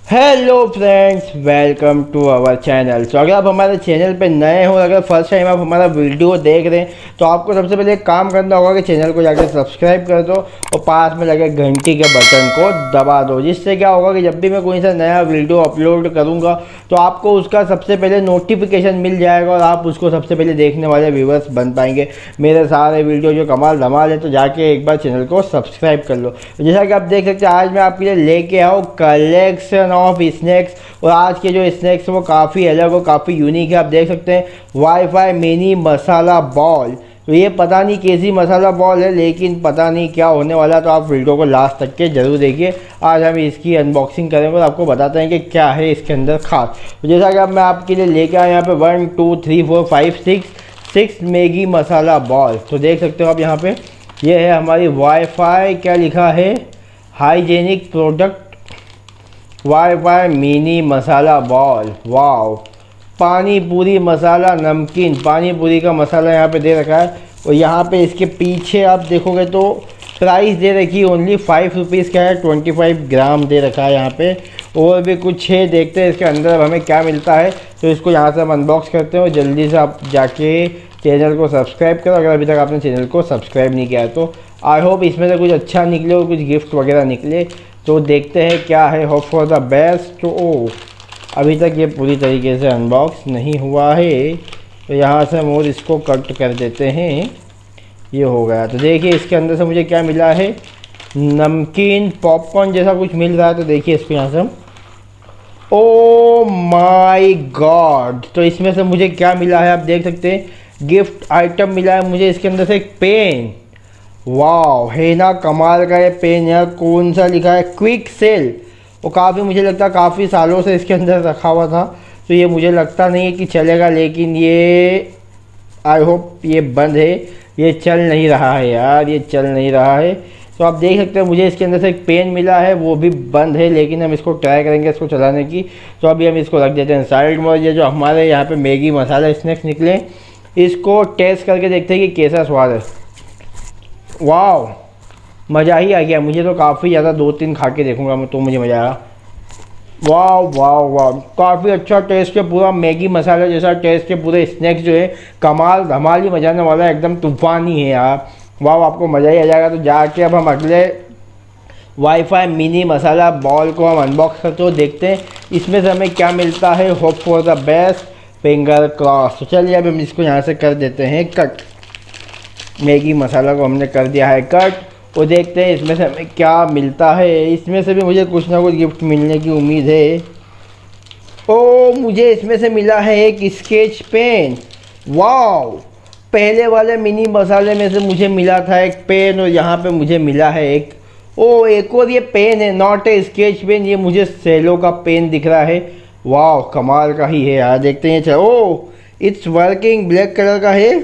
Hello friends, welcome to our channel. तो अगर आप हमारे चैनल पे नए हो, अगर फर्स्ट टाइम आप हमारा वीडियो देख रहे हैं तो आपको सबसे पहले एक काम करना होगा कि चैनल को जाकर सब्सक्राइब कर दो और पास में लगे घंटी के बटन को दबा दो। जिससे क्या होगा कि जब भी मैं कोई सा नया वीडियो अपलोड करूँगा तो आपको उसका सबसे पहले नोटिफिकेशन मिल जाएगा और आप उसको सबसे पहले देखने वाले व्यूवर्स बन पाएंगे। मेरे सारे वीडियो जो कमाल धमाल है तो जाके एक बार चैनल को सब्सक्राइब कर लो। जैसा कि आप देख सकते हैं, आज मैं आपके लिए लेके आऊँ कलेक्शन ऑफ स्नैक्स। और आज के जो स्नैक्स वो काफ़ी अलग और काफ़ी यूनिक है। आप देख सकते हैं वाईफाई मिनी मसाला बॉल। तो ये पता नहीं कैसी मसाला बॉल है, लेकिन पता नहीं क्या होने वाला। तो आप वीडियो को लास्ट तक के जरूर देखिए। आज हम इसकी अनबॉक्सिंग करेंगे और आपको बताते हैं कि क्या है इसके अंदर खास। तो जैसा कि अब मैं आपके लिए लेके आया यहाँ पे 1 2 3 4 5 6 मैगी मसाला बॉल। तो देख सकते हो आप यहाँ पे ये है हमारी वाईफाई, क्या लिखा है, hygienic product wifi mini masala ball. Wow, pani puri मसाला नमकीन, पानी पूरी का मसाला यहाँ पे दे रखा है। और यहाँ पे इसके पीछे आप देखोगे तो प्राइस दे रखी है ओनली 5 रुपीज़ का है। 25 ग्राम दे रखा है यहाँ पे। और भी कुछ है, देखते हैं इसके अंदर हमें क्या मिलता है। तो इसको यहाँ से हम अनबॉक्स करते हैं और जल्दी से आप जाके चैनल को सब्सक्राइब करो अगर अभी तक आपने चैनल को सब्सक्राइब नहीं किया है तो। आई होप इसमें से कुछ अच्छा निकले और कुछ गिफ्ट वगैरह निकले। तो देखते हैं क्या है। Hope for the best. तो अभी तक ये पूरी तरीके से अनबॉक्स नहीं हुआ है, तो यहाँ से हम और इसको कट कर देते हैं। ये हो गया। तो देखिए इसके अंदर से मुझे क्या मिला है, नमकीन पॉपकॉर्न जैसा कुछ मिल रहा है। तो देखिए इसको यहाँ से हम, ओ माय गॉड, तो इसमें से मुझे क्या मिला है आप देख सकते हैं। गिफ्ट आइटम मिला है मुझे इसके अंदर से एक पेन। वाह, है ना कमाल का ये पेन यार। कौन सा लिखा है, क्विक सेल। और काफ़ी मुझे लगता है काफ़ी सालों से इसके अंदर रखा हुआ था, तो ये मुझे लगता नहीं है कि चलेगा। लेकिन ये आई होप ये बंद है, ये चल नहीं रहा है यार, ये चल नहीं रहा है। तो आप देख सकते हैं मुझे इसके अंदर से एक पेन मिला है, वो भी बंद है। लेकिन हम इसको ट्राई करेंगे इसको चलाने की। तो अभी हम इसको रख देते हैं साइड में। ये जो हमारे यहाँ पे मैगी मसाला स्नैक्स निकले, इसको टेस्ट करके देखते हैं कि कैसा स्वाद है। वाह, मज़ा ही आ गया मुझे तो। काफ़ी ज़्यादा 2-3 खा के देखूँगा मैं तो मुझे मज़ा आया। वाह वाह वाह, काफ़ी अच्छा टेस्ट है, पूरा मैगी मसाला जैसा टेस्ट है। पूरे स्नैक्स जो है कमाल धमाल ही मजाने वाला है, एकदम तूफ़ानी है यार। वाह, आपको मज़ा ही आ जाएगा। तो जाके अब हम अगले वाईफाई मिनी मसाला बॉल को हम अनबॉक्स करते हो, देखते हैं इसमें से हमें क्या मिलता है। Hope for the best, finger cross. तो चलिए अब हम इसको यहाँ से कर देते हैं कट। मैगी मसाला को हमने कर दिया है कट और देखते हैं इसमें से हमें क्या मिलता है। इसमें से भी मुझे कुछ ना कुछ गिफ्ट मिलने की उम्मीद है। ओ, मुझे इसमें से मिला है एक स्केच पेन। वाओ, पहले वाले मिनी मसाले में से मुझे मिला था एक पेन और यहाँ पे मुझे मिला है एक और ये पेन है, नॉट ए स्केच पेन। ये मुझे सेलो का पेन दिख रहा है। वाह, कमाल का ही है यार। देखते हैं। चलो, oh it's working, black colour का है।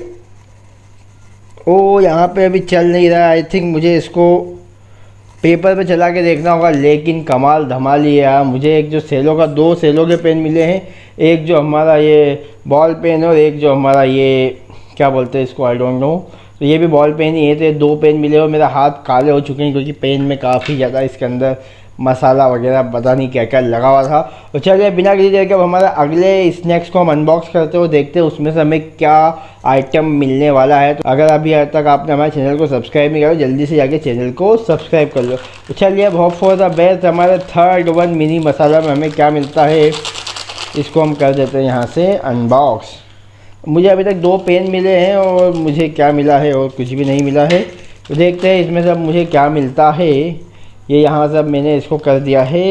ओ, यहाँ पे अभी चल नहीं रहा है। आई थिंक मुझे इसको पेपर पे चला के देखना होगा। लेकिन कमाल धमाल ही है यार। मुझे एक जो सेलो का 2 सेलो के पेन मिले हैं, एक जो हमारा ये बॉल पेन और एक जो हमारा ये क्या बोलते हैं इसको, आई डोंट नो। तो ये भी बॉल पेन ही है। तो ये 2 पेन मिले और मेरा हाथ काले हो चुके हैं क्योंकि पेन में काफ़ी ज़्यादा इसके अंदर मसाला वगैरह पता नहीं क्या क्या लगा हुआ था। तो चलिए बिना किसी देर के अब हमारे अगले स्नैक्स को हम अनबॉक्स करते हो, देखते हैं उसमें से हमें क्या आइटम मिलने वाला है। तो अगर अभी आज तक आपने हमारे चैनल को सब्सक्राइब नहीं किया जल्दी से जाके चैनल को सब्सक्राइब कर लो। तो चलिए अब होप फॉर द बेस्ट, हमारे थर्ड वन मिनी मसाला में हमें क्या मिलता है, इसको हम कर देते हैं यहाँ से अनबॉक्स। मुझे अभी तक 2 पेन मिले हैं और मुझे क्या मिला है और कुछ भी नहीं मिला है। तो देखते हैं इसमें से अब मुझे क्या मिलता है। ये यहाँ से अब मैंने इसको कर दिया है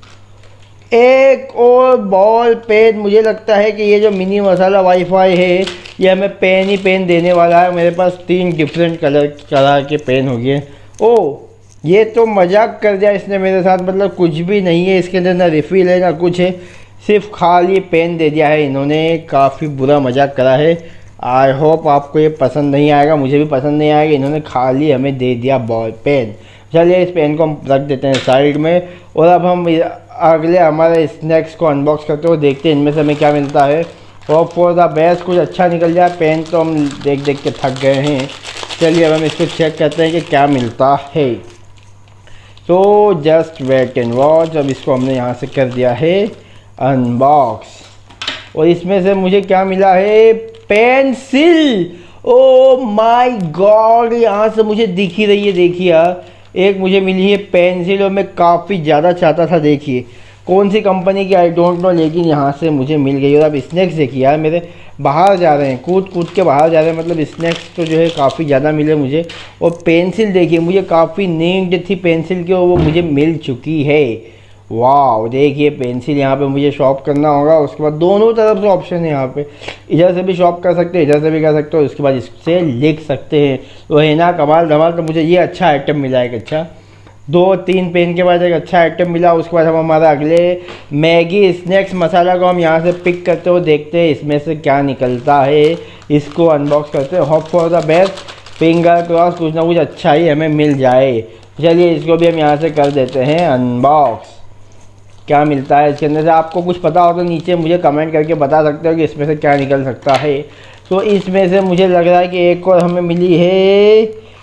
एक और बॉल पेन। मुझे लगता है कि ये जो मिनी मसाला वाईफाई है ये हमें पेन ही पेन देने वाला है। मेरे पास 3 डिफरेंट कलर के पेन हो गए। ओ, ये तो मजाक कर दिया इसने मेरे साथ। मतलब कुछ भी नहीं है इसके अंदर, ना रिफ़िल है ना कुछ है, सिर्फ खाली पेन दे दिया है इन्होंने। काफ़ी बुरा मजाक करा है। आई होप आपको ये पसंद नहीं आएगा, मुझे भी पसंद नहीं आएगा। इन्होंने खाली हमें दे दिया बॉल पेन। चलिए इस पेन को हम रख देते हैं साइड में और अब हम अगले हमारे स्नैक्स को अनबॉक्स करते हो, देखते हैं इनमें से हमें क्या मिलता है। होप फॉर द बेस्ट कुछ अच्छा निकल जाए। पेन तो हम देख देख के थक गए हैं। चलिए अब हम इसको चेक करते हैं कि क्या मिलता है। So just wait and watch. अब इसको हमने यहाँ से कर दिया है अनबॉक्स और इसमें से मुझे क्या मिला है, पेंसिल। ओ माय गॉड, यहाँ से मुझे दिख ही रही है, देखिए यार, एक मुझे मिली है पेंसिल और मैं काफ़ी ज़्यादा चाहता था, देखिए कौन सी कंपनी की आई डोंट नो, लेकिन यहाँ से मुझे मिल गई। और अब स्नैक्स देखिए यार, मेरे बाहर जा रहे हैं, कूद कूद के बाहर जा रहे हैं, मतलब स्नैक्स तो जो है काफ़ी ज़्यादा मिले मुझे। और पेंसिल देखिए, मुझे काफ़ी नीड थी पेंसिल की और वो मुझे मिल चुकी है। वाह, देखिए पेंसिल यहाँ पे मुझे शॉप करना होगा। उसके बाद दोनों तरफ से ऑप्शन है यहाँ पे, इधर से भी शॉप कर सकते हैं, इधर से भी कर सकते हो, उसके बाद इससे लिख सकते हैं। तो है ना कमाल धमाल। तो मुझे ये अच्छा आइटम मिला है, अच्छा 2-3 पेन के बाद एक अच्छा आइटम मिला। उसके बाद हम हमारा अगले मैगी स्नैक्स मसाला को हम यहाँ से पिक करते हो, देखते हैं इसमें से क्या निकलता है। इसको अनबॉक्स करते हैं, hope for the best, finger cross, कुछ ना कुछ अच्छा ही हमें मिल जाए। चलिए इसको भी हम यहाँ से कर देते हैं अनबॉक्स। क्या मिलता है इसके अंदर से, आपको कुछ पता हो तो नीचे मुझे कमेंट करके बता सकते हो कि इसमें से क्या निकल सकता है। तो इसमें से मुझे लग रहा है कि एक और हमें मिली है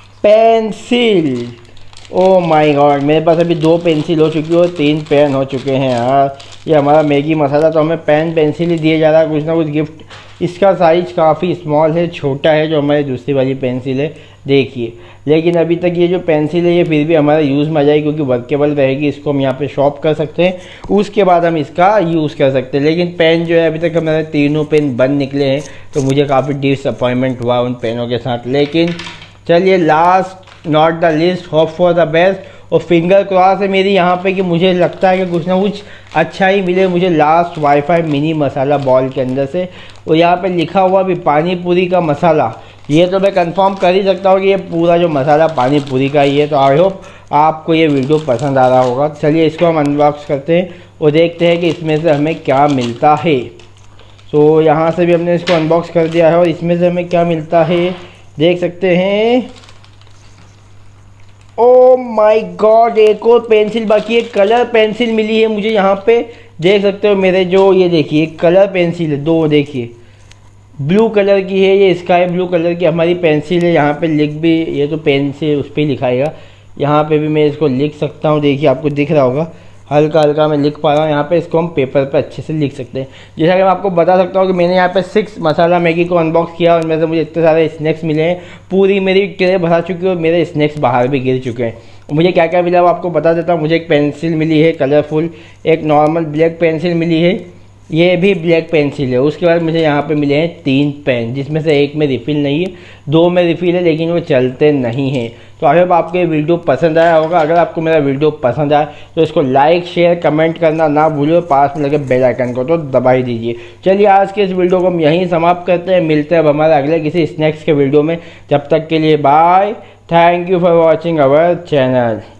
पेंसिल। ओ माय गॉड, मेरे पास अभी 2 पेंसिल हो चुकी है और 3 पेन हो चुके हैं यार। ये हमारा मैगी मसाला तो हमें पेन पेंसिल ही दिया जा रहा है, कुछ ना कुछ गिफ्ट। इसका साइज़ काफ़ी स्मॉल है, छोटा है जो हमारी दूसरी वाली पेंसिल है, देखिए। लेकिन अभी तक ये जो पेंसिल है ये फिर भी हमारा यूज़ में आ जाएगी क्योंकि वर्केबल रहेगी। इसको हम यहाँ पे शॉप कर सकते हैं, उसके बाद हम इसका यूज़ कर सकते हैं। लेकिन पेन जो है अभी तक हमारे तीनों पेन बंद निकले हैं, तो मुझे काफ़ी डिसअपॉइंटमेंट हुआ उन पेनों के साथ। लेकिन चलिए last not the list, hope for the best. और फिंगर क्रॉस है मेरी यहाँ पे कि मुझे लगता है कि कुछ ना कुछ अच्छा ही मिले मुझे last wifi mini masala ball के अंदर से। और यहाँ पे लिखा हुआ भी पानी पूरी का मसाला, ये तो मैं कंफर्म कर ही सकता हूँ कि ये पूरा जो मसाला पानी पूरी का ही है। तो आई होप आपको ये वीडियो पसंद आ रहा होगा। चलिए इसको हम अनबॉक्स करते हैं और देखते हैं कि इसमें से हमें क्या मिलता है। तो यहाँ से भी हमने इसको अनबॉक्स कर दिया है और इसमें से हमें क्या मिलता है देख सकते हैं। ओ माय गॉड, एक और पेंसिल बाकी है, कलर पेंसिल मिली है मुझे यहाँ पे, देख सकते हो मेरे जो ये देखिए कलर पेंसिल है 2, देखिए ब्लू कलर की है, ये स्काई ब्लू कलर की हमारी पेंसिल है। यहाँ पे लिख भी, ये तो पेन से उस पर लिखाएगा, यहाँ पे भी मैं इसको लिख सकता हूँ, देखिए आपको दिख रहा होगा, हल्का हल्का मैं लिख पा रहा हूँ। यहाँ पे इसको हम पेपर पे अच्छे से लिख सकते हैं। जैसा कि मैं आपको बता सकता हूँ कि मैंने यहाँ पे 6 मसाला मैगी को अनबॉक्स किया और उनमें से मुझे इतने सारे स्नैक्स मिले हैं, पूरी मेरी ट्रे भरा चुकी है और मेरे स्नैक्स बाहर भी गिर चुके हैं। मुझे क्या क्या मिला वो आपको बता देता हूँ। मुझे एक पेंसिल मिली है कलरफुल, एक नॉर्मल ब्लैक पेंसिल मिली है, ये भी ब्लैक पेंसिल है। उसके बाद मुझे यहाँ पे मिले हैं 3 पेन, जिसमें से एक में रिफ़िल नहीं है, 2 में रिफ़िल है, लेकिन वो चलते नहीं हैं। तो आई होप आपको ये वीडियो पसंद आया होगा। अगर आपको मेरा वीडियो पसंद आया तो इसको लाइक शेयर कमेंट करना ना भूलो, पास में लगे बेल आइकन को तो दबा ही दीजिए। चलिए आज के इस वीडियो को हम यहीं समाप्त करते हैं, मिलते हैं अब हमारे अगले किसी स्नैक्स के वीडियो में। जब तक के लिए bye, thank you for watching our channel.